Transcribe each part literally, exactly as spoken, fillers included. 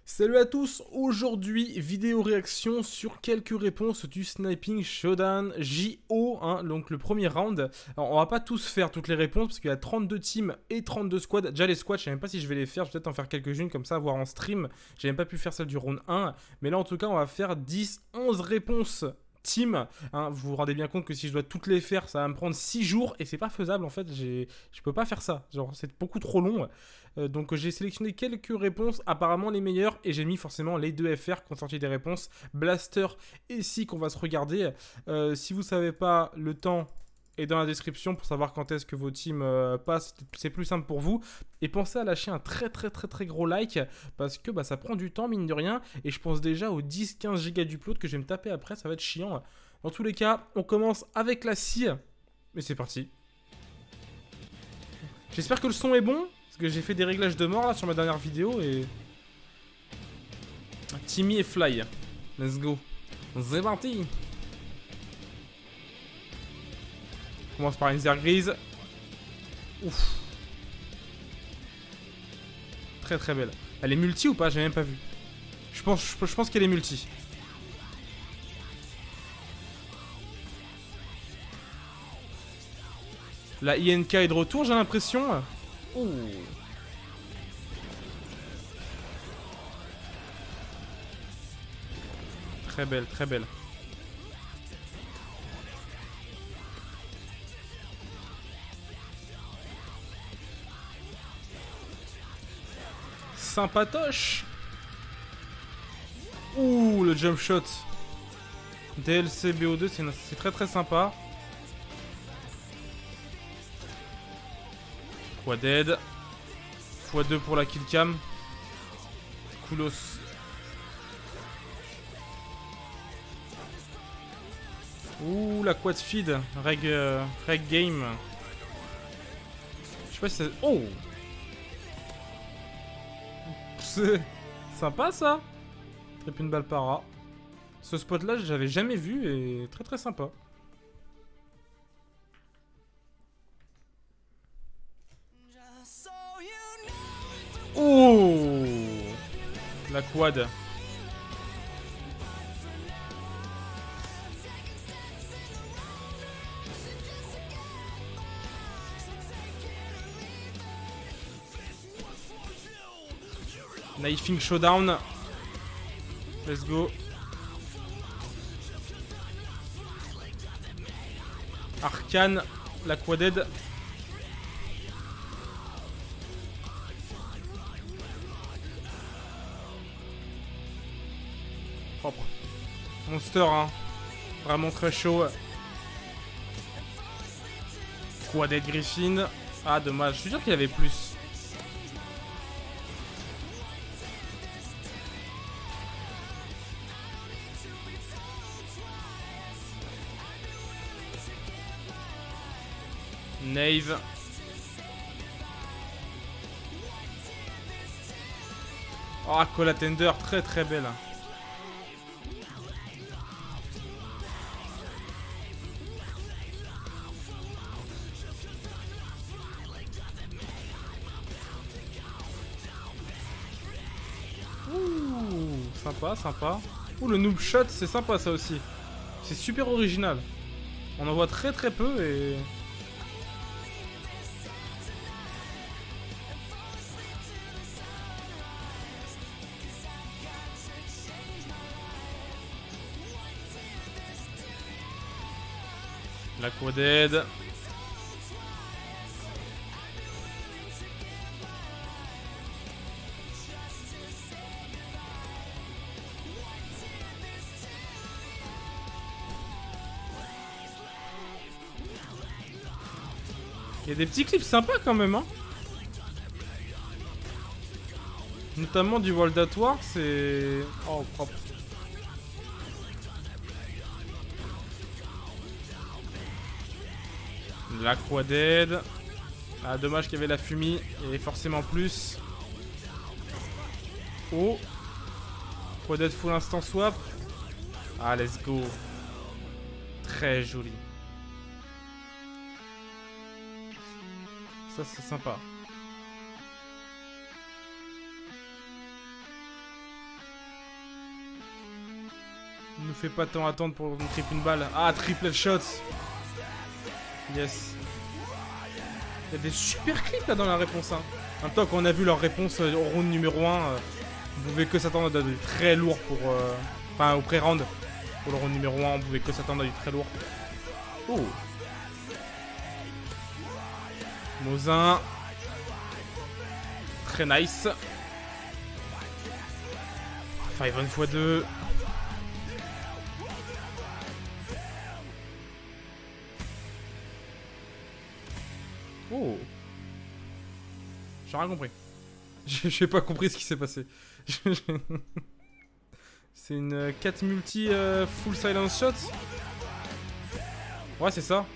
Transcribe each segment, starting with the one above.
Salut à tous, aujourd'hui vidéo réaction sur quelques réponses du Sniping Showdown J O, hein, donc le premier round. Alors on va pas tous faire toutes les réponses parce qu'il y a trente-deux teams et trente-deux squads. Déjà les squads je sais même pas si je vais les faire, je vais peut-être en faire quelques-unes comme ça, voir en stream. J'ai même pas pu faire celle du round un, mais là en tout cas on va faire dix onze réponses team, hein. Vous vous rendez bien compte que si je dois toutes les faire, ça va me prendre six jours et c'est pas faisable en fait, je peux pas faire ça, genre c'est beaucoup trop long. Euh, donc j'ai sélectionné quelques réponses, apparemment les meilleures, et j'ai mis forcément les deux F R qui ont sorti des réponses, Blaster et Si qu'on va se regarder. Euh, si vous savez pas, le temps est dans la description pour savoir quand est-ce que vos teams euh, passent, c'est plus simple pour vous. Et pensez à lâcher un très très très très gros like, parce que bah, ça prend du temps mine de rien, et je pense déjà aux dix quinze gigas d'upload que je vais me taper après, ça va être chiant. Dans tous les cas, on commence avec la scie, mais c'est parti. J'espère que le son est bon, parce que j'ai fait des réglages de mort là sur ma dernière vidéo et... Timmy et Fly, let's go. C'est parti. On commence par une zère grise. Ouf. Très très belle. Elle est multi ou pas? J'ai même pas vu. Je pense, je, je pense qu'elle est multi. La I N K est de retour, j'ai l'impression. Ouh. Très belle, très belle. Sympatoche. Ouh, le jump shot. D L C B O deux, c'est très très sympa. Quaded. fois deux pour la killcam. Coolos. Ouh, la quad feed. Reg, euh, reg game. Je sais pas si ça... Oh! C'est sympa ça. Trip une balle para. Ce spot là j'avais jamais vu et très très sympa. Oh, la quad. Knifing Showdown. Let's go. Arcane, la quaded. Propre. Monster, hein. Vraiment très chaud. Quaded Griffin. Ah, dommage. Je suis sûr qu'il y avait plus. Nave. Oh, Cola Tender, très très belle. Ouh, sympa, sympa. Ouh, le noob shot, c'est sympa ça aussi. C'est super original. On en voit très très peu et... La quaded. Il y a des petits clips sympas quand même, hein. Notamment du World at War, c'est... Oh, propre. La quaded. Ah, dommage qu'il y avait la fumée. Il y avait forcément plus. Oh. Quaded full instant swap. Ah, let's go. Très joli. Ça, c'est sympa. nous fait pas tant attendre pour nous tripler une balle. Ah, triple shot. Yes. Il y a des super clips là dans la réponse. Hein. En même temps, quand on a vu leur réponse au round numéro un, euh, on pouvait que s'attendre à du très lourd pour... Euh... Enfin, au pré-round. Pour le round numéro un, on pouvait que s'attendre à du très lourd. Oh. Mozin. Très nice. Five one fois deux. Oh. J'ai rien compris. J'ai pas compris ce qui s'est passé. C'est une quatre multi euh, full silence shot. Ouais, c'est ça.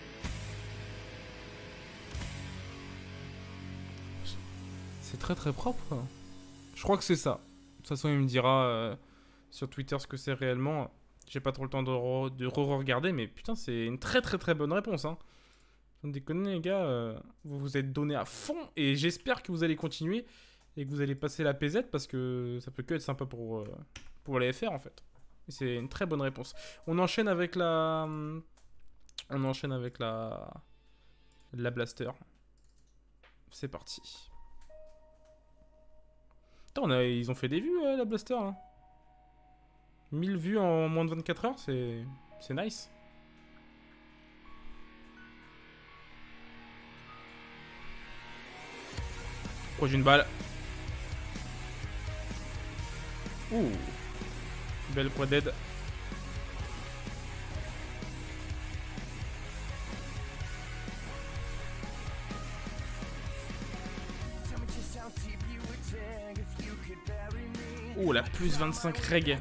C'est très très propre. Je crois que c'est ça. De toute façon, il me dira euh, sur Twitter ce que c'est réellement. J'ai pas trop le temps de re-regarder, re mais putain, c'est une très très très bonne réponse. Hein. Sans déconner, les gars, euh, vous vous êtes donné à fond et j'espère que vous allez continuer et que vous allez passer la P Z parce que ça peut que être sympa pour, euh, pour les F R en fait. C'est une très bonne réponse. On enchaîne avec la... On enchaîne avec la... La Blaster. C'est parti. Putain, on a... ils ont fait des vues, euh, la Blaster. Hein. mille vues en moins de vingt-quatre heures, c'est... C'est nice. Proche d'une balle. Ouh. Belle quaded. Ouh, la plus vingt-cinq reg.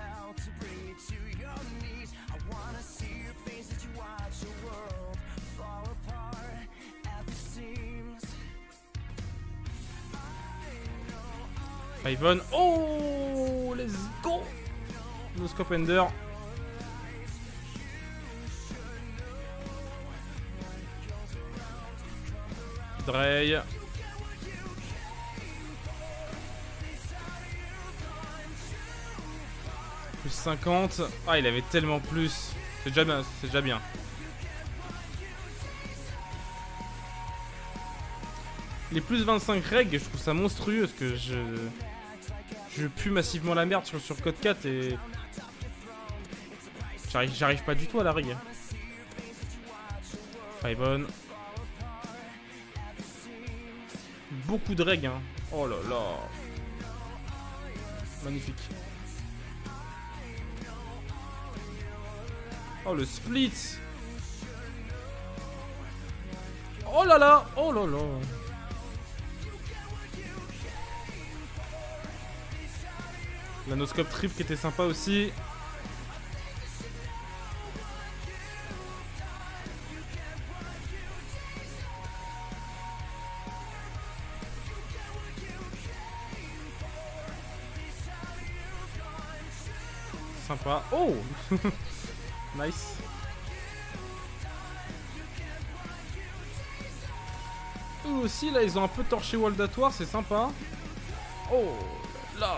Five-on. Oh, let's go. No scope ender. Drey. Plus cinquante. Ah, il avait tellement plus. C'est déjà bien, c'est déjà bien. Les plus vingt-cinq reg, je trouve ça monstrueux parce que je... Je pue massivement la merde sur, sur code quatre et... J'arrive pas du tout à la reg. Five on. Beaucoup de reg, hein. Oh là là. Magnifique. Oh, le split. Oh là là. Oh là là. La no-scope trip qui était sympa aussi. Sympa. Oh. Nice. Eux aussi, là, ils ont un peu torché Waldatoire, c'est sympa. Oh là.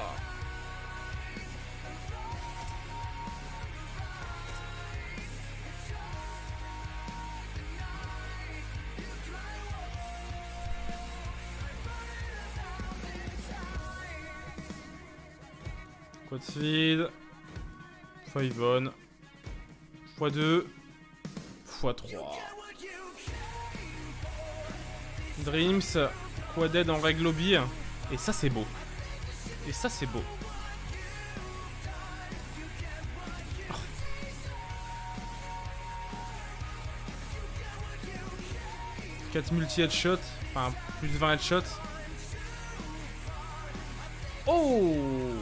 Quad speed. Five on. fois deux. fois trois. Dreams. Quaded en règle lobby. Et ça, c'est beau. Et ça, c'est beau. Oh. quatre multi headshot. Enfin, plus de vingt headshots. Oh!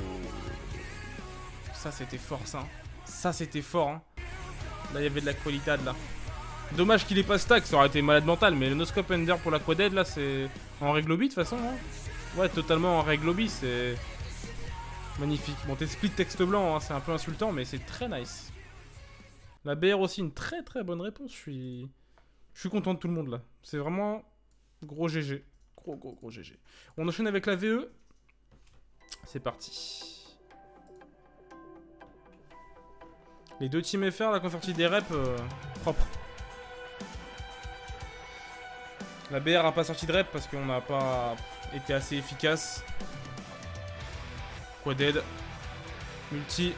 Ça, c'était fort, ça. Ça, c'était fort, hein. Là, il y avait de la qualité, là. Dommage qu'il ait pas stack, ça aurait été malade mental. Mais le no-scope ender pour la quaded, là, c'est en règle lobby, de toute façon. Hein. Ouais, totalement en règle lobby, c'est magnifique. Bon, t'es split texte blanc, hein, c'est un peu insultant, mais c'est très nice. La B R aussi, une très très bonne réponse. Je suis... Je suis content de tout le monde, là. C'est vraiment gros G G. Gros, gros, gros G G. On enchaîne avec la V E. C'est parti. Les deux teams F R, là, qui ont sorti des reps euh, propres. La B R a pas sorti de rep parce qu'on n'a pas été assez efficace. Quaded. Multi.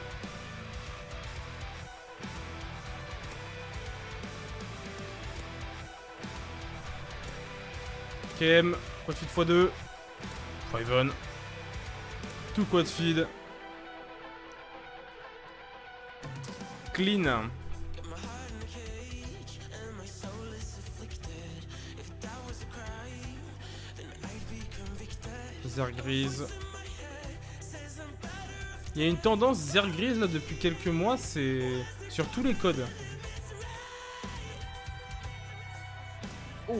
K M. Quad feed fois deux. Fiven. Tout quad feed. Clean. Zergrise. Il y a une tendance Zergrise là depuis quelques mois, c'est sur tous les codes. Oh.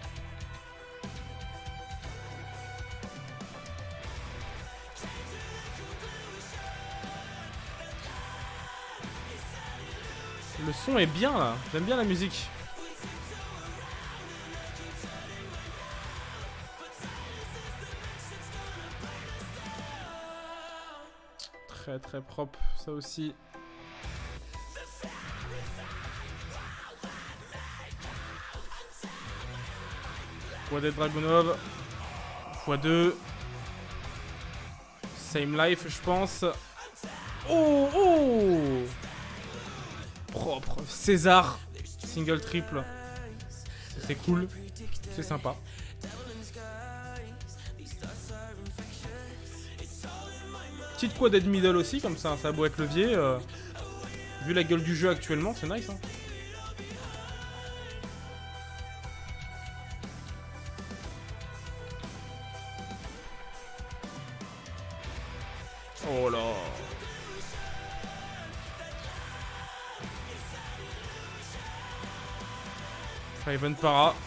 Le son est bien là, j'aime bien la musique. Très très propre, ça aussi. Quaded Dragunov. fois deux. Same life, je pense. Oh oh. Propre. César. Single triple. C'est cool. C'est sympa. Petite quaded middle aussi, comme ça, ça a beau être levier. Euh, vu la gueule du jeu actuellement, c'est nice. Hein. Oh là. Fiven para.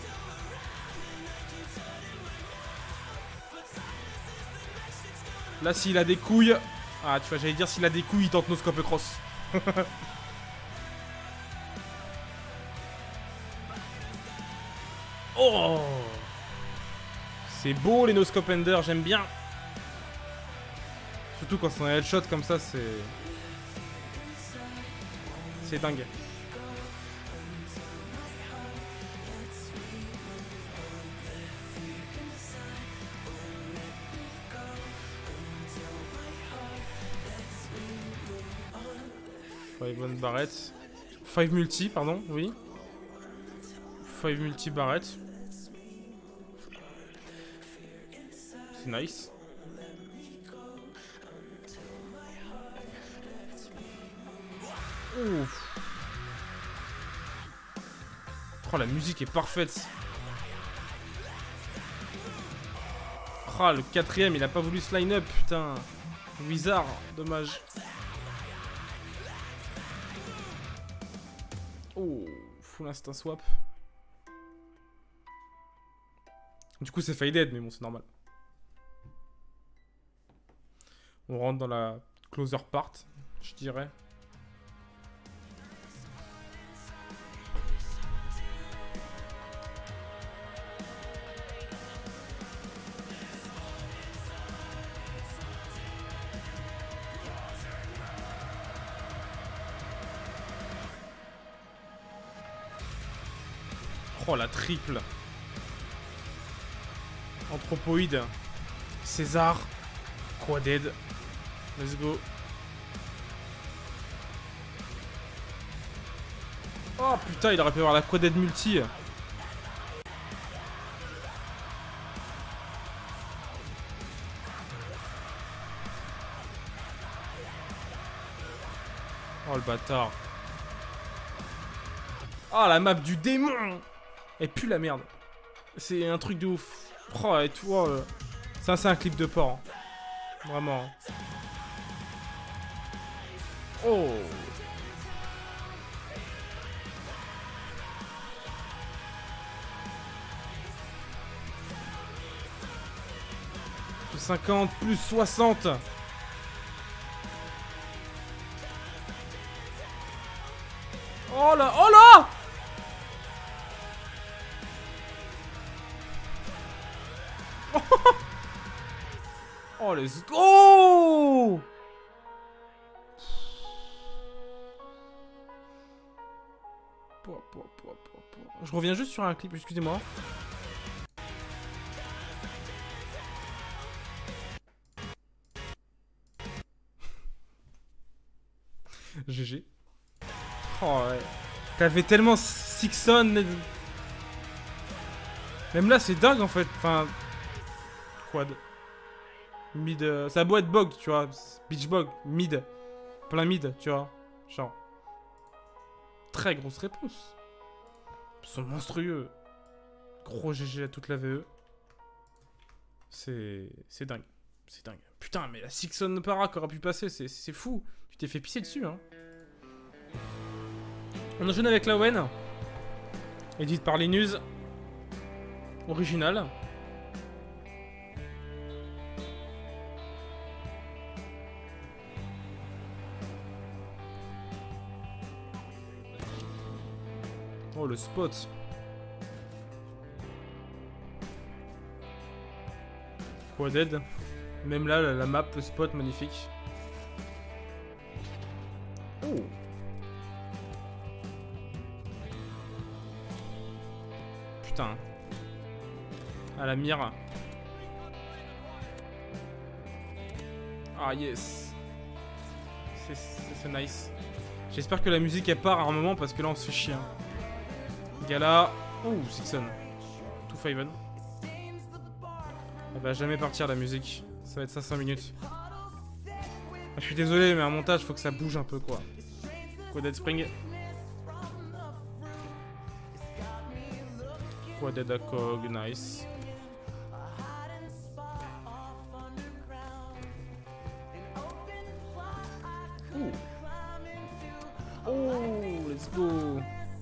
Là, s'il a des couilles... Ah, tu vois, j'allais dire, s'il a des couilles, il tente no scope cross. Oh. C'est beau, les no scope ender, j'aime bien. Surtout quand c'est un headshot comme ça, c'est... C'est dingue. Five Barrett. Five multi, pardon, oui. Five multi Barrett. C'est nice. Ouf. Oh, la musique est parfaite. Oh, le quatrième, il a pas voulu se line up, putain. Wizard, dommage. Oh, full instant swap. Du coup, c'est faded, mais bon, c'est normal. On rentre dans la closer part, je dirais. Oh, la triple. Anthropoïde. César. Quaded. Let's go. Oh putain, il aurait pu avoir la Quaded multi. Oh le bâtard. Oh la map du démon. Elle pue la merde. C'est un truc de ouf. Oh, et toi, euh... ça c'est un clip de porc. Hein. Vraiment. Oh. Plus cinquante, plus soixante. Oh là, oh là. Oh, let's go. Je reviens juste sur un clip, excusez-moi. G G. Oh ouais. T'avais tellement Sixon. Même là, c'est dingue en fait. Enfin. Quad. Mid. Euh, ça a beau être bog, tu vois. Beach bog. Mid. Plein mid, tu vois. Genre. Très grosse réponse. Ils sont monstrueux. Gros G G à toute la V E. C'est. C'est dingue. C'est dingue. Putain, mais la Sixon Para qui aurait pu passer, c'est fou. Tu t'es fait pisser dessus, hein. On enchaîne avec la Wen. Édite par Linus. Original. Oh, le spot. Quaded. Même là, la, la map, le spot, magnifique. Oh. Putain. À la mire. Ah yes. C'est nice. J'espère que la musique elle part à un moment parce que là on se fait chier. Hein. Gala. Oh, Sixon. Two Faven. Elle va jamais partir la musique. Ça va être ça cinq minutes. Ah, je suis désolé, mais un montage faut que ça bouge un peu quoi. Quaded Spring. Quaded Akog, nice. Ouh. Oh, let's go.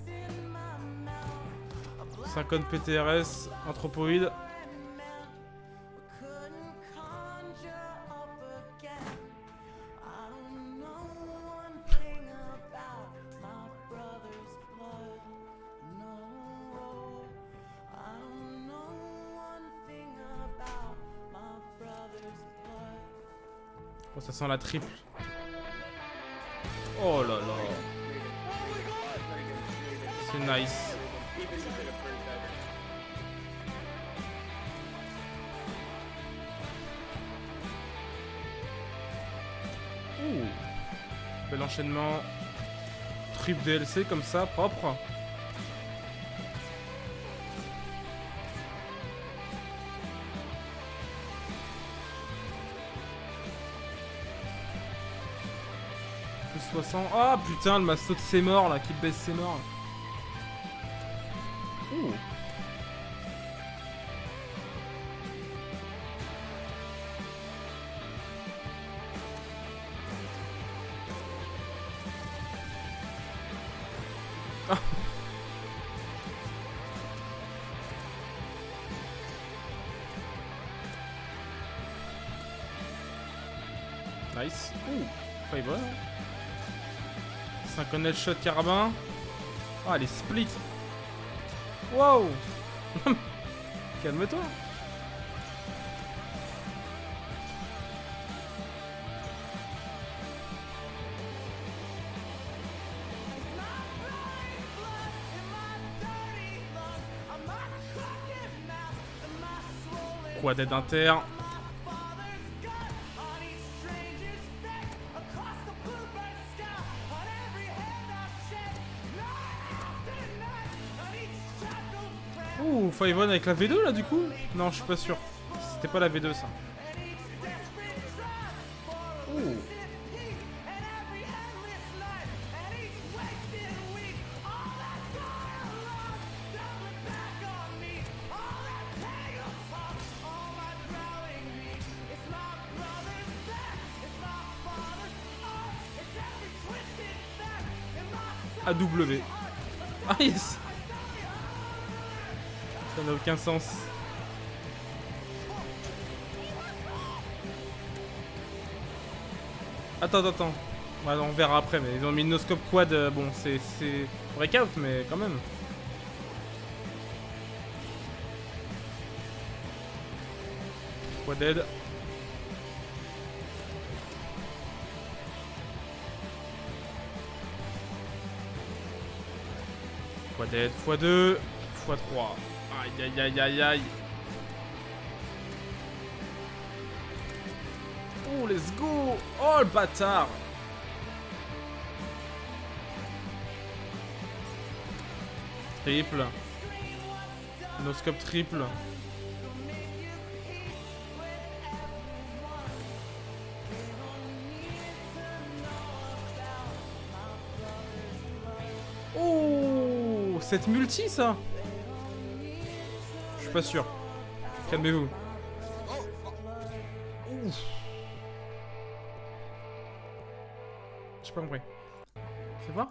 cinquante P T R S, anthropoïde. Oh, ça sent la triple. Oh là là. C'est nice. Ouh. Bel enchaînement. Triple D L C comme ça, propre. soixante. Ah oh, putain, le masto de ses morts là, qui baisse ses morts. Ouh. Ah. Nice. Ouh. Pas bon. cinquante shot carabin. Ah, les splits. Wow. Calme-toi. Quaded inter. Ouh, five one avec la V deux là du coup? Non, je suis pas sûr. C'était pas la V deux ça. Ouh. A W. Ah yes. Ça n'a aucun sens. Attends, attends, attends. Ouais, on verra après, mais ils ont mis le no-scope quad. Euh, bon, c'est breakout, mais quand même. Quaded. Fois dead, fois deux, fois trois. Aïe aïe aïe aïe aïe. Oh, let's go. Oh, le bâtard. Triple. No scope triple. Oh, cette multi ça. Je suis pas sûr. Calmez-vous. J'ai pas compris. Fais voir.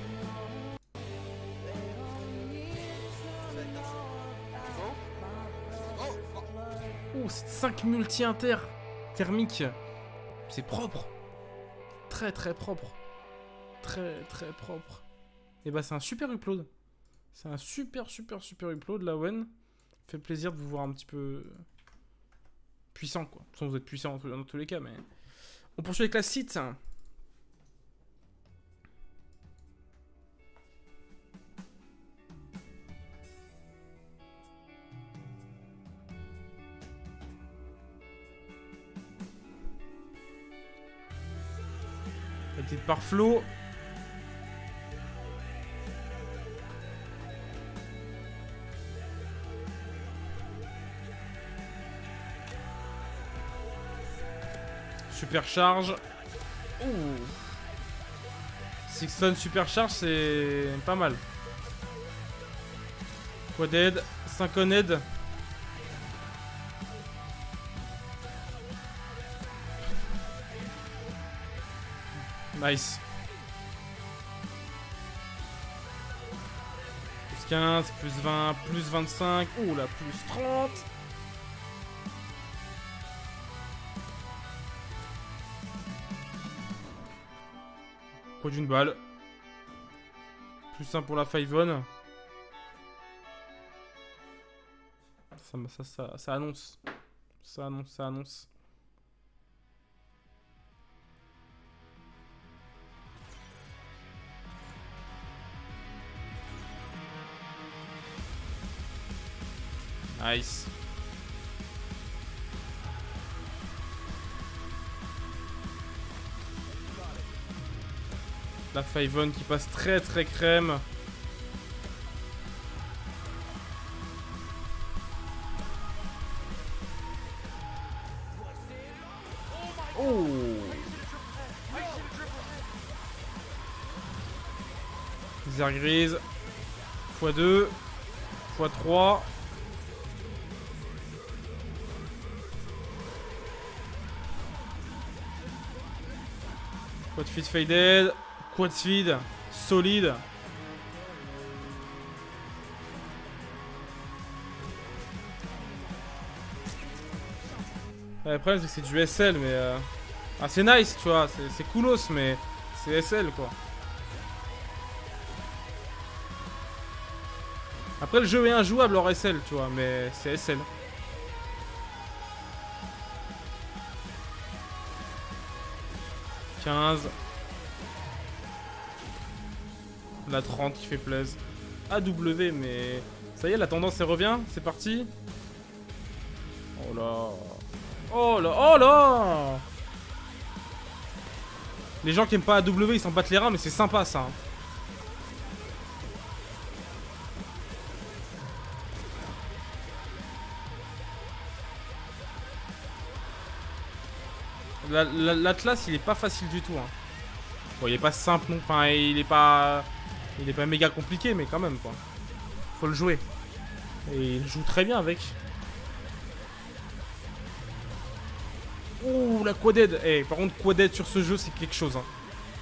Oh, c'est cinq multi-inter thermiques. C'est propre. Très très propre. Très très propre. Et bah c'est un super upload. C'est un super super super upload la Wen. Fait plaisir de vous voir un petit peu puissant quoi. De toute façon vous êtes puissant dans, dans tous les cas mais... On poursuit avec la site. La petite par Flo. Supercharge. Ouh. Sixton supercharge, c'est pas mal. Quad aid, cinq on aid. Nice. Plus quinze, plus vingt, plus vingt-cinq. Ouh là, plus trente. Quoi d'une balle. Plus un pour la five on. Ça, ça, ça, ça annonce. Ça annonce, ça annonce. Nice. La five on qui passe très très crème. Oh. Misère grise. fois deux. fois trois. Quad feed faded. Quad feed. Solide. Ouais, le problème c'est que c'est du S L mais... Euh... Ah c'est nice tu vois, c'est coolos mais c'est S L quoi. Après le jeu est injouable hors S L tu vois, mais c'est S L. quinze. La trente qui fait plaisir. A W mais... Ça y est la tendance elle revient, c'est parti. Oh là. Oh là, oh là. Les gens qui aiment pas A W ils s'en battent les reins mais c'est sympa ça. L'Atlas il est pas facile du tout hein. Bon il est pas simple non, enfin il est pas... Il est pas méga compliqué mais quand même quoi. Faut le jouer. Et il joue très bien avec. Ouh la quad-aid. Eh par contre quad-aid sur ce jeu c'est quelque chose hein.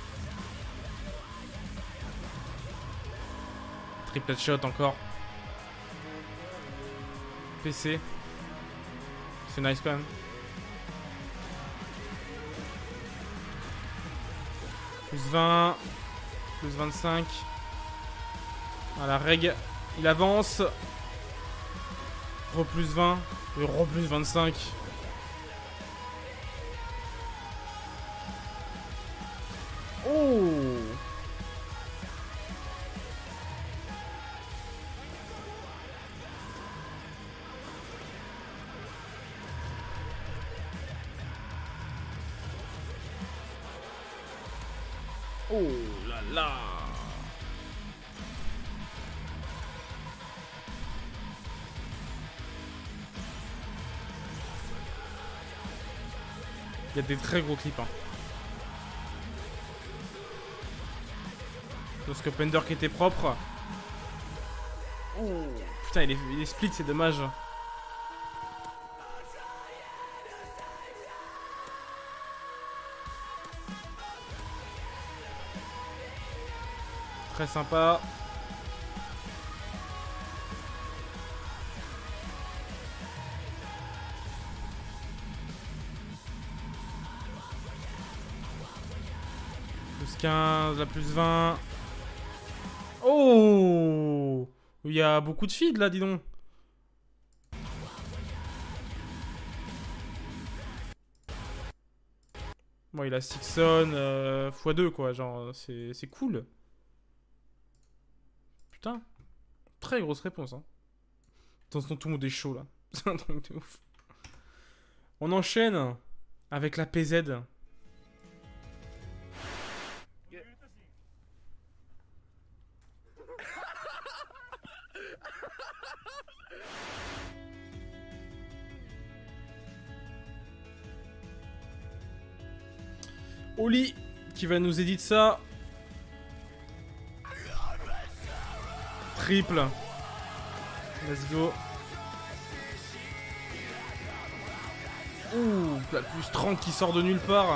Triplet shot encore. P C. C'est nice quand même. Plus vingt. Plus vingt-cinq. À la règle. Il avance. Re plus vingt. Et re plus vingt-cinq. Oh. Oh là là. Il y a des très gros clips. Hein. Le scope ender qui était propre. Oh. Putain, il est, il est split, c'est dommage. Très sympa. Plus quinze, la plus vingt. Oh! Il y a beaucoup de feed là, dis donc. Bon, il a Sixon euh, fois deux quoi, genre, c'est cool. Putain. Très grosse réponse, hein. Attention, tout le monde est chaud là. C'est un truc de ouf. On enchaîne avec la P Z. Oli qui va nous éditer ça. Triple. Let's go. Ouh, la plus trente qui sort de nulle part.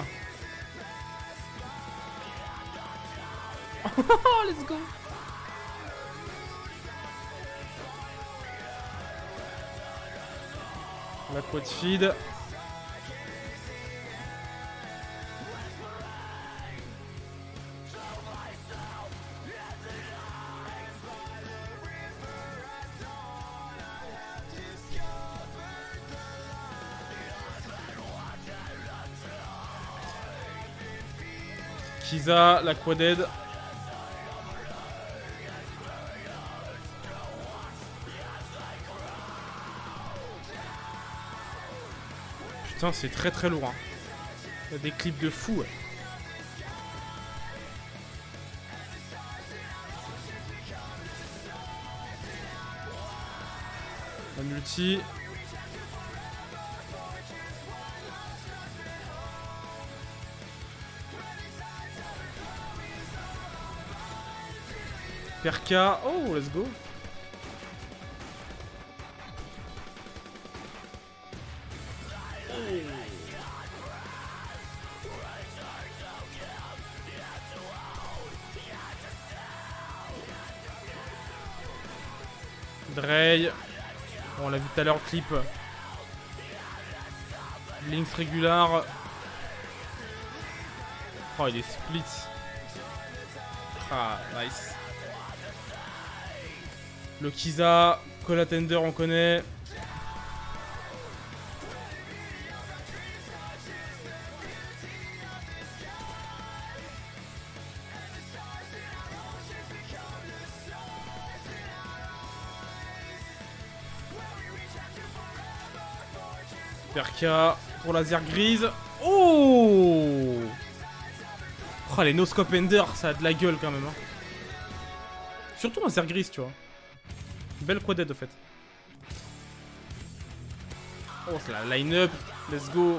Let's go. La quad feed. Kiza, la quaded. Putain, c'est très très lourd. Hein. Il y a des clips de fou. Ouais. La multi. Perka, oh let's go. Drey, on l'a vu tout à l'heure clip. Links régular. Oh il est split. Ah nice. Le Kiza, Colatender on connaît. Perka pour laser grise. Oh, oh les no scope ender, ça a de la gueule quand même. Hein. Surtout un laser grise, tu vois. Belle quaded, au fait. Oh, c'est la line-up. Let's go.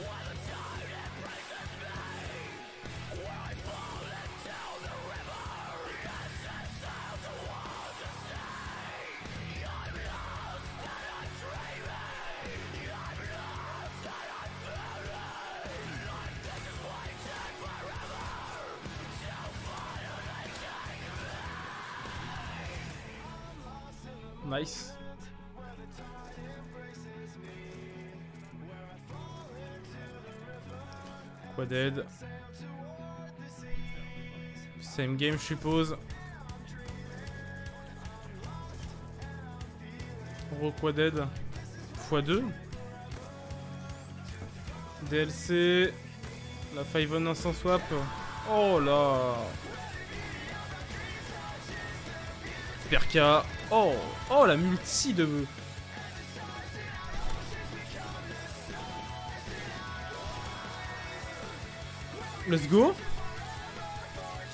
Nice. Quaded. Same game, je suppose. Requaded. fois deux. D L C. La five on sans swap. Oh là. Perka. Oh, oh la multi de... Let's go.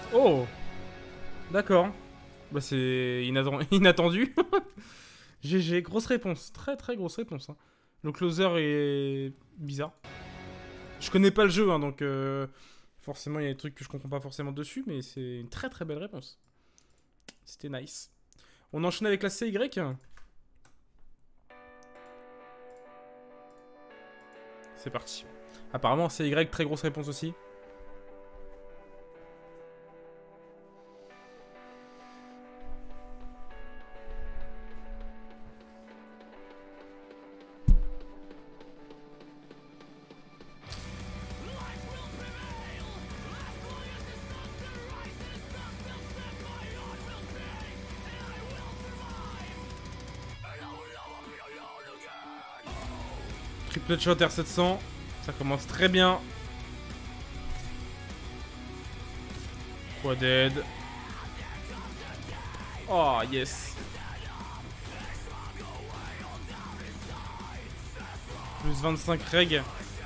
Oh. D'accord. Bah c'est inattendu. G G, grosse réponse. Très très grosse réponse. Hein. Le closer est bizarre. Je connais pas le jeu, hein, donc euh, forcément il y a des trucs que je comprends pas forcément dessus, mais c'est une très très belle réponse. C'était nice. On enchaîne avec la C Y. C'est parti. Apparemment C Y, très grosse réponse aussi. Triple shot R sept cents, ça commence très bien. Quaded. Oh yes. Plus vingt-cinq reg.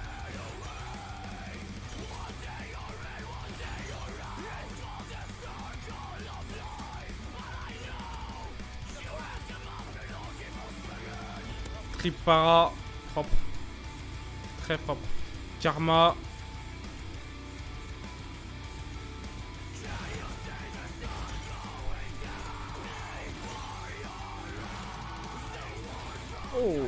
Trip para. Propre. Très propre. Karma. Oh.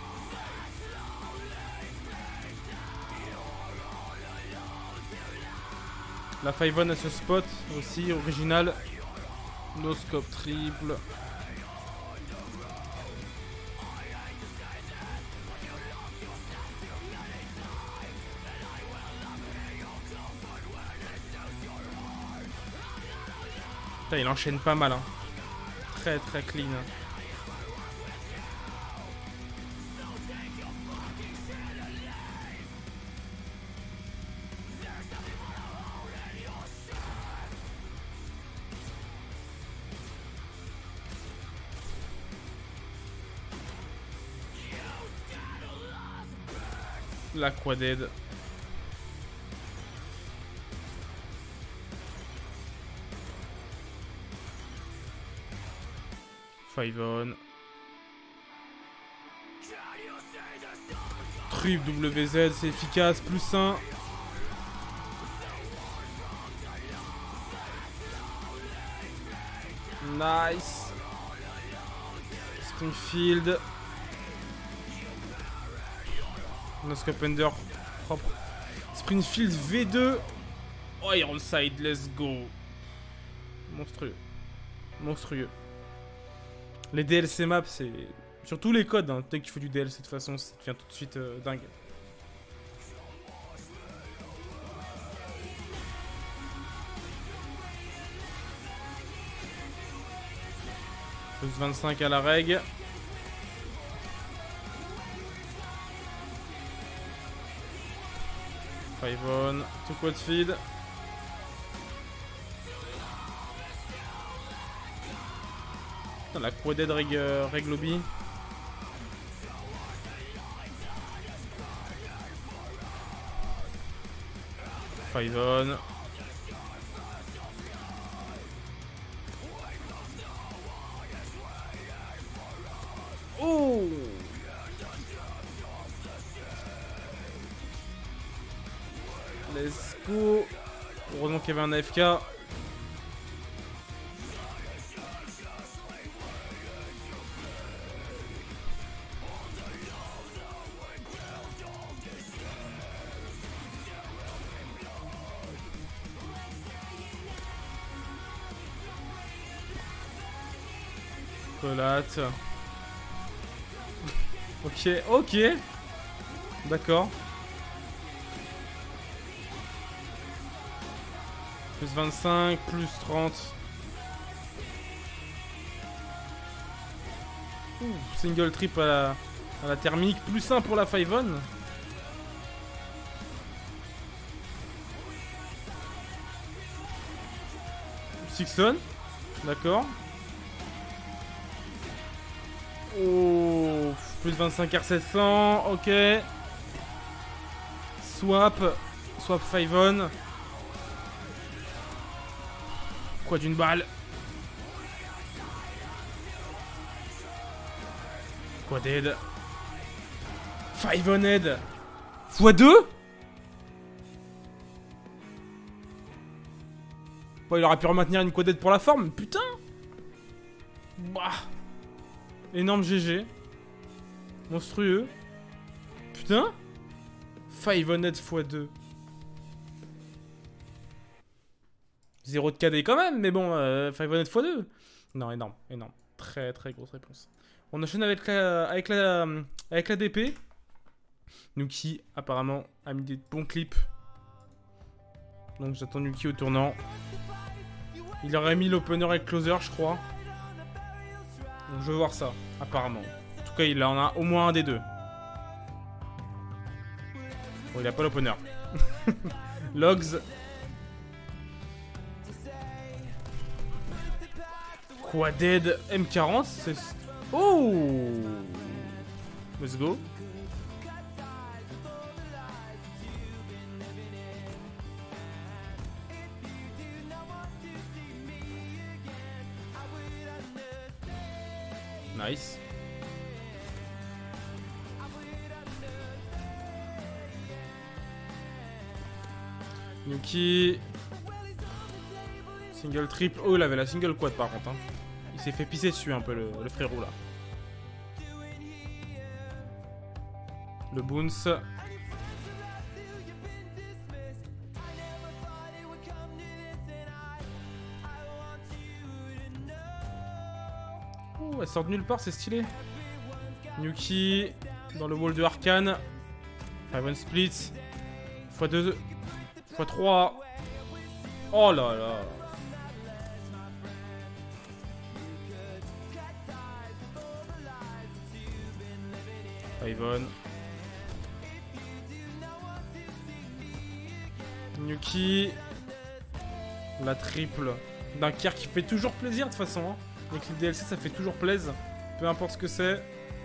La five one à ce spot aussi, original. No scope triple. Putain, il enchaîne pas mal, hein. Très très clean. La quaded. Five on. Trip W Z, c'est efficace. Plus un. Nice. Springfield. No scope under. Propre. Springfield V deux. Oh, Ironside, let's go. Monstrueux. Monstrueux. Les D L C maps, c'est... Surtout les codes, hein. Dès que tu fais du D L C de toute façon, ça devient tout de suite euh, dingue. Plus vingt-cinq à la règle. Five on, two quad feed. Putain, la quaded reg, euh, reg lobby. Five on. Oh! Let's go. Heureusement qu'il y avait un A F K. Collate. Ok, ok. D'accord. Plus vingt-cinq, plus trente. Ouh, single trip à la, à la thermique. Plus un pour la five on. six on. D'accord. Oh, plus vingt-cinq R sept cents. Ok. Swap. Swap five on. Quoi d'une balle. Quoi d'aide. Five on head. fois deux. Bon, il aurait pu maintenir une quadette pour la forme, putain. Bah. Énorme G G. Monstrueux. Putain. five on head fois deux. zéro de K D quand même, mais bon, euh, five on head fois deux. Non, énorme, énorme. Très très grosse réponse. On enchaîne avec la, avec la, avec la D P. Nuki, apparemment, a mis des bons clips. Donc j'attends Nuki au tournant. Il aurait mis l'opener avec closer, je crois. Donc je veux voir ça, apparemment. En tout cas, il en a au moins un des deux. Bon, il a pas l'opener. Logs. Quoi dead M quarante, c'est... Oh. Let's go. Nice. Nuki. Single triple. Oh, il avait la single quad par contre. Hein. Il s'est fait pisser dessus un peu le, le frérot là. Le bounce. Oh, elle sort de nulle part, c'est stylé. Nuki dans le wall de Arcane. five one split. fois deux. fois trois. Oh là là. Ivan. Nuki. La triple d'un Kier qui fait toujours plaisir de toute façon. Hein. Avec les D L C, ça fait toujours plaisir. Peu importe ce que c'est.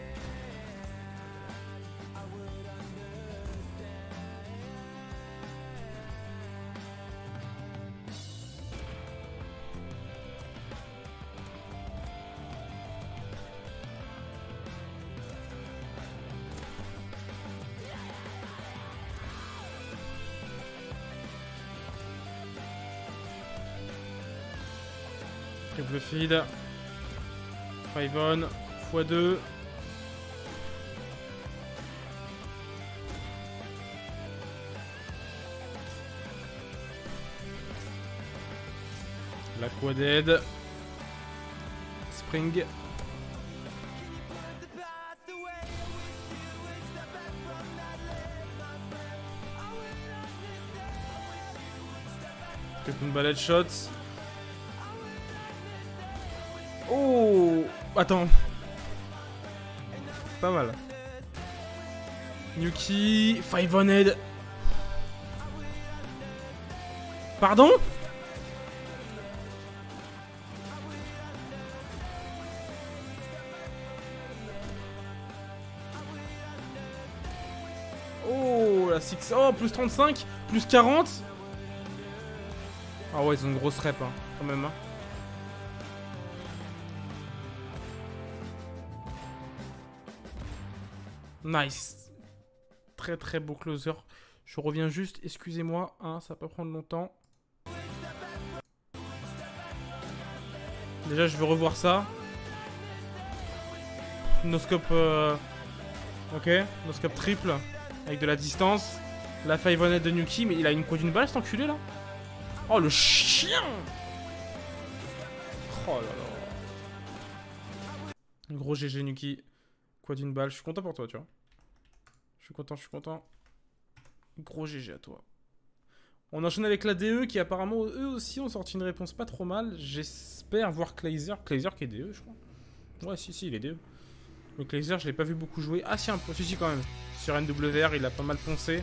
Triple feed. five on. fois deux. La quaded. Spring. Une balade shots. Oh, attends. Pas mal. Nuki, five on head. Pardon? Oh, la six. Oh, plus trente-cinq, plus quarante. Ah ouais, ils ont une grosse rep, hein, quand même. Hein. Nice. Très très beau closer. Je reviens juste, excusez-moi, hein, ça peut prendre longtemps. Déjà, je veux revoir ça. Noscope... Euh... Ok, noscope triple, avec de la distance. La five on head de Nuki, mais il a une quoi d'une balle, cet enculé, là. Oh, le chien! Oh là là. Gros G G Nuki. Quoi d'une balle, je suis content pour toi, tu vois. Je suis content, je suis content. Gros G G à toi. On enchaîne avec la D E qui apparemment, eux aussi, ont sorti une réponse pas trop mal. J'espère voir Clazer. Clazer qui est D E, je crois. Ouais, si, si, il est D E. Mais Clazer, je l'ai pas vu beaucoup jouer. Ah, si, un peu. Si, si, quand même. Sur N W R, il a pas mal poncé.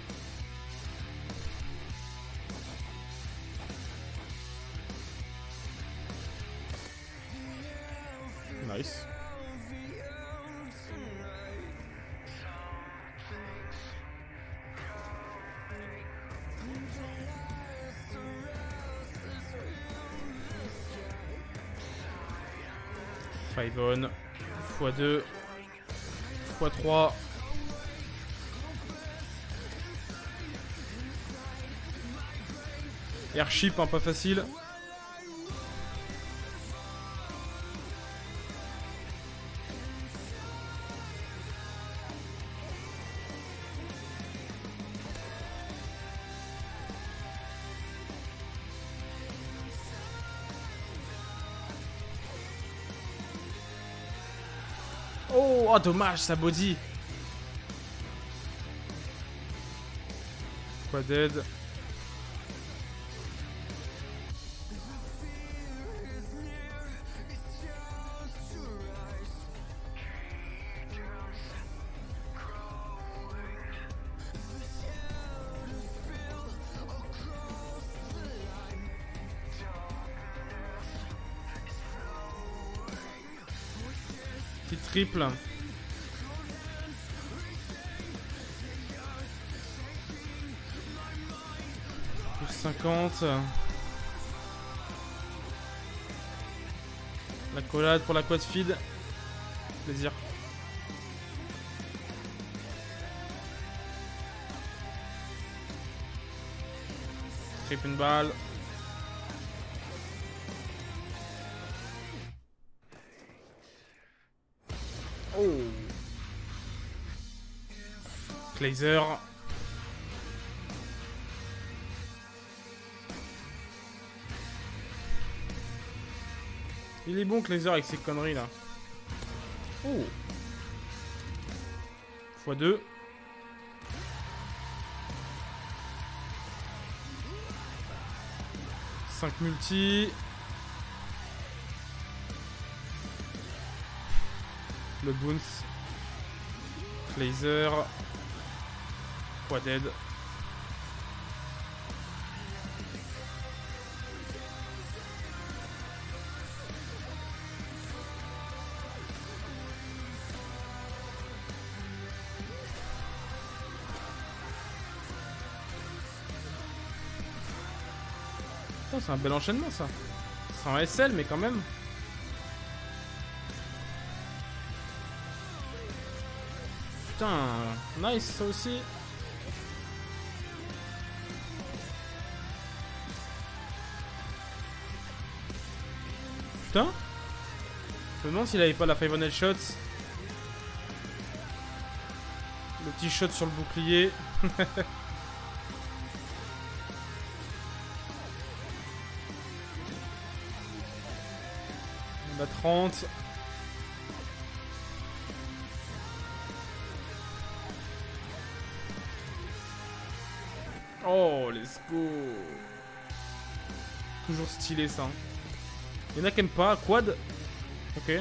Nice. five on. fois deux. fois trois. Airship, hein, pas facile. Oh, oh, dommage, ça body. Quoi dead. Petit triple. Plus cinquante. La collade pour la quad feed. Plaisir. Trip une balle. Oh. Glazer. Il est bon Glazer avec ses conneries là. Oh. fois deux. cinq multi. Le bounce. Glazer. Fois dead. C'est un bel enchaînement ça. C'est en S L mais quand même. Putain, nice ça aussi. Putain. Je me demande s'il avait pas la five on headshot. Le petit shot sur le bouclier. On a trente. Oh, let's go. Toujours stylé ça. Il y en a qui aiment pas. Quad. Ok.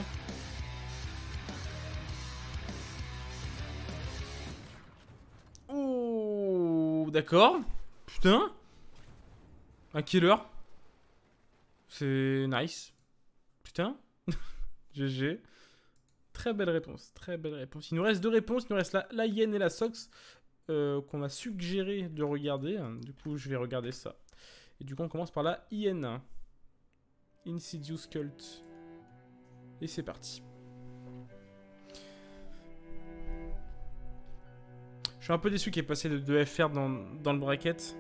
Oh, d'accord. Putain. Un killer. C'est nice. Putain. G G. Très belle réponse. Très belle réponse. Il nous reste deux réponses. Il nous reste la, la hyène et la Sox. Euh, qu'on m'a suggéré de regarder. Du coup, je vais regarder ça. Et du coup, on commence par la hyène. Insidious Cult. Et c'est parti. Je suis un peu déçu qu'il ait passé de deux F R dans, dans le bracket.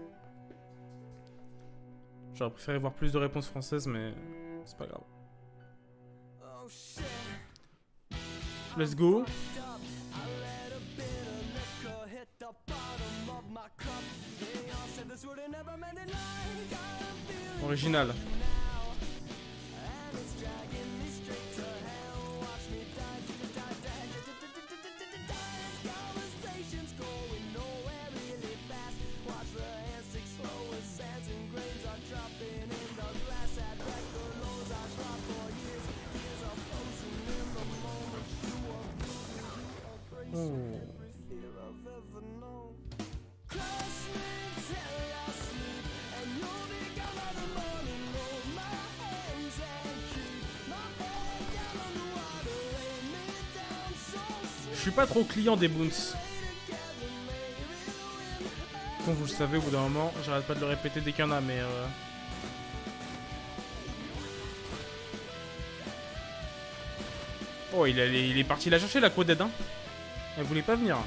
J'aurais préféré voir plus de réponses françaises, mais c'est pas grave. Let's go. Original. Oh. Je suis pas trop client des boons. Comme vous le savez, au bout d'un moment, j'arrête pas de le répéter dès qu'il y en a, mais euh... Oh, il, allait, il est parti la chercher, la quad dead, hein. Elle voulait pas venir.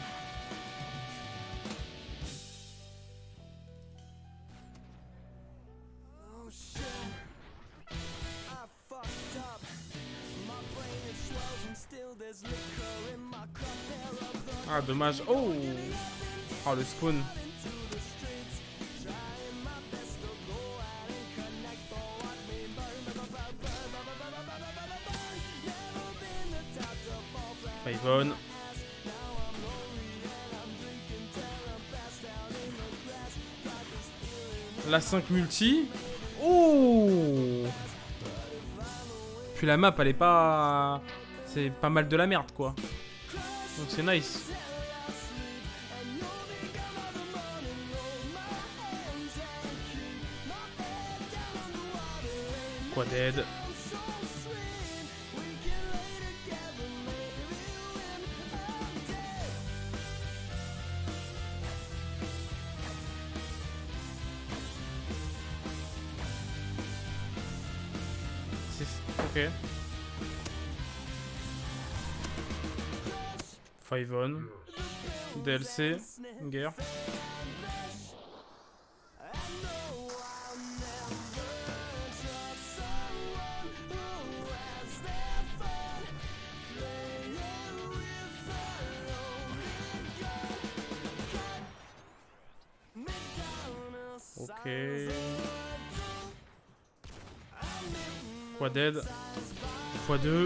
Ah, dommage. Oh, oh le spawn. Yvonne. La cinq multi. Oh. Puis la map elle est pas... C'est pas mal de la merde quoi. Donc c'est nice. Quoi dead. Ok. Five on. D L C. Guerre. Ok. Quoi dead fois deux.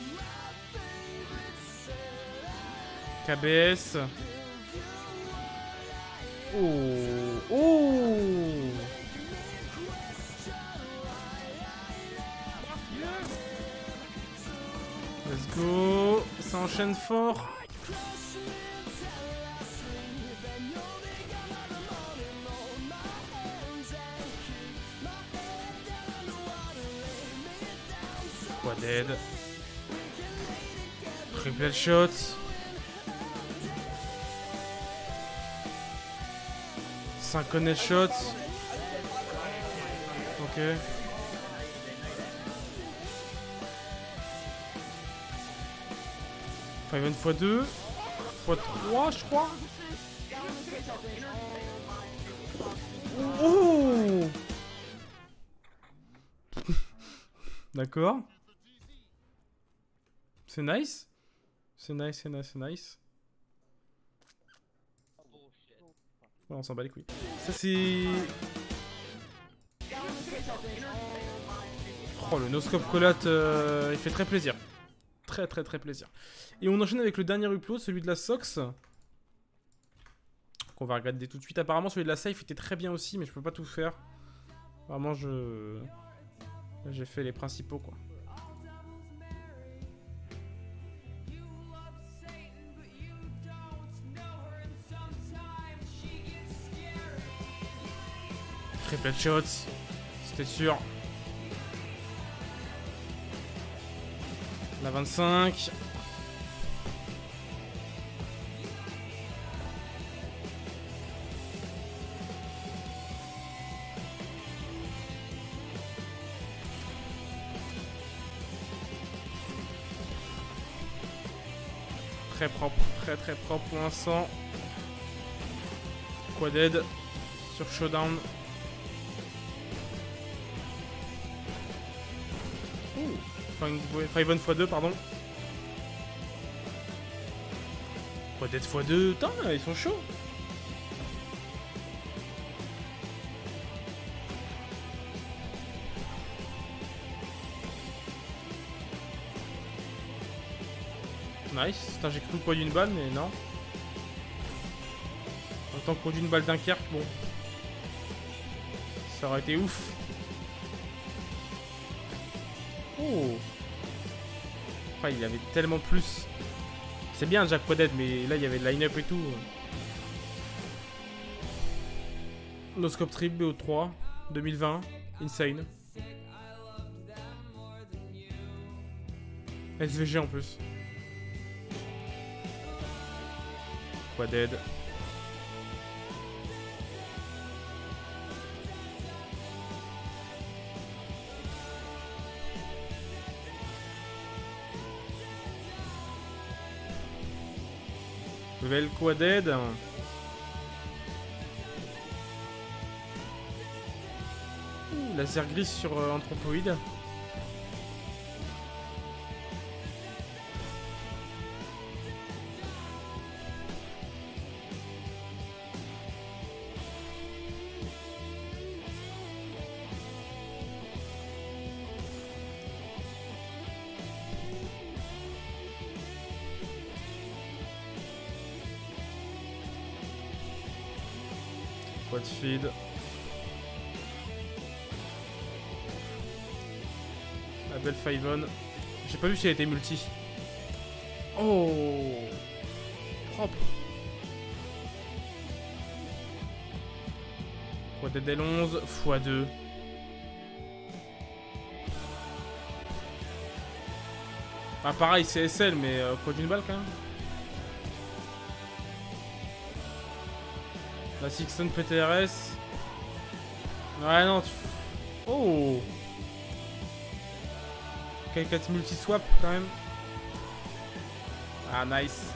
K B S. Oh. Oh. Let's go. Ça enchaîne fort. Quoi dead. Triple shot. cinq connect shots. Ok. Five fois deux. fois trois je crois. Oh. D'accord. C'est nice. C'est nice, c'est nice, c'est nice. Ouais, on s'en bat les couilles. Ça c'est... Oh, le no-scope collate, euh, il fait très plaisir. Très très très plaisir. Et on enchaîne avec le dernier upload, celui de la Sox. Qu'on va regarder tout de suite. Apparemment celui de la Safe était très bien aussi, mais je peux pas tout faire. Vraiment je... J'ai fait les principaux quoi. Triple shots, c'était sûr. La vingt-cinq. Très propre, très très propre pour l'instant. Quoi dead sur Showdown. Five on fois deux, pardon. Quoi dead fois deux. Putain, ils sont chauds. Nice. Putain, j'ai cru quoi d'une balle, mais non. En tant que d'une balle Dunkerque, bon. Ça aurait été ouf. Oh. Enfin, il y avait tellement plus. C'est bien Jack Quadet, mais là il y avait de line-up et tout. Noscope Trip B O trois deux mille vingt. Insane. S V G en plus. Quadet. Nouvelle quaded. Ouh, laser gris sur euh, anthropoïde. Quad feed. La belle Five-On. J'ai pas vu si elle était multi. Oh, propre. Quad L onze fois deux. Ah pareil, c'est S L, mais euh, quoi d'une balle quand même. La Sixton P T R S. Ouais, non, tu... Oh, K quatre multi-swap quand même. Ah, nice.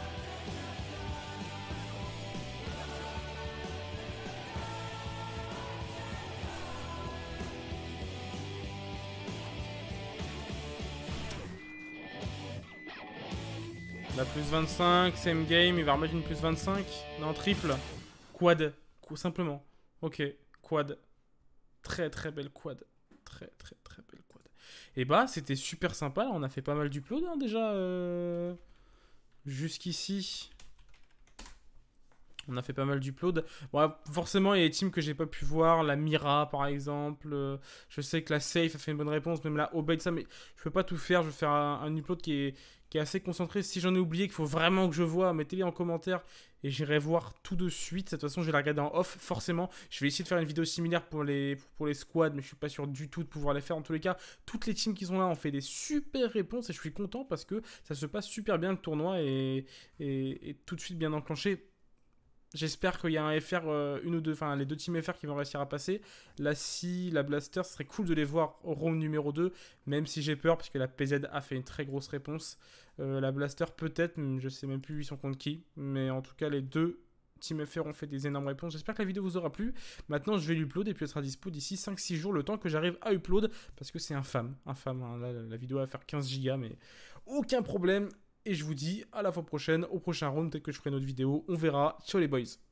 La plus vingt-cinq, same game, il va remettre une plus vingt-cinq. Non, triple. Quad, simplement. Ok, quad. Très très belle quad. Très très très belle quad. Et bah, c'était super sympa. Là, on a fait pas mal d'uploads hein, déjà. Euh... Jusqu'ici. On a fait pas mal d'uploads. Bon, forcément, il y a des teams que j'ai pas pu voir. La Mira, par exemple. Euh, je sais que la Safe a fait une bonne réponse. Même la Obey, ça. Mais je peux pas tout faire. Je vais faire un, un upload qui est, qui est assez concentré. Si j'en ai oublié qu'il faut vraiment que je vois, mettez-les en commentaire. Et j'irai voir tout de suite. De toute façon, je vais la regarder en off, forcément. Je vais essayer de faire une vidéo similaire pour les, pour les squads. Mais je suis pas sûr du tout de pouvoir les faire. En tous les cas, toutes les teams qui sont là ont fait des super réponses. Et je suis content parce que ça se passe super bien le tournoi. Et, et, et tout de suite bien enclenché. J'espère qu'il y a un F R, euh, une ou deux, enfin les deux teams F R qui vont réussir à passer. La C, la Blaster, ce serait cool de les voir au round numéro deux, même si j'ai peur parce que la P Z a fait une très grosse réponse. Euh, la Blaster peut-être, je sais même plus ils sont contre qui, mais en tout cas les deux teams F R ont fait des énormes réponses. J'espère que la vidéo vous aura plu. Maintenant je vais l'upload et puis elle sera dispo d'ici cinq six jours, le temps que j'arrive à upload, parce que c'est infâme, infâme, hein. Là, la vidéo va faire quinze gigas, mais aucun problème. Et je vous dis à la fois prochaine, au prochain round, peut-être que je ferai une autre vidéo, on verra. Ciao les boys.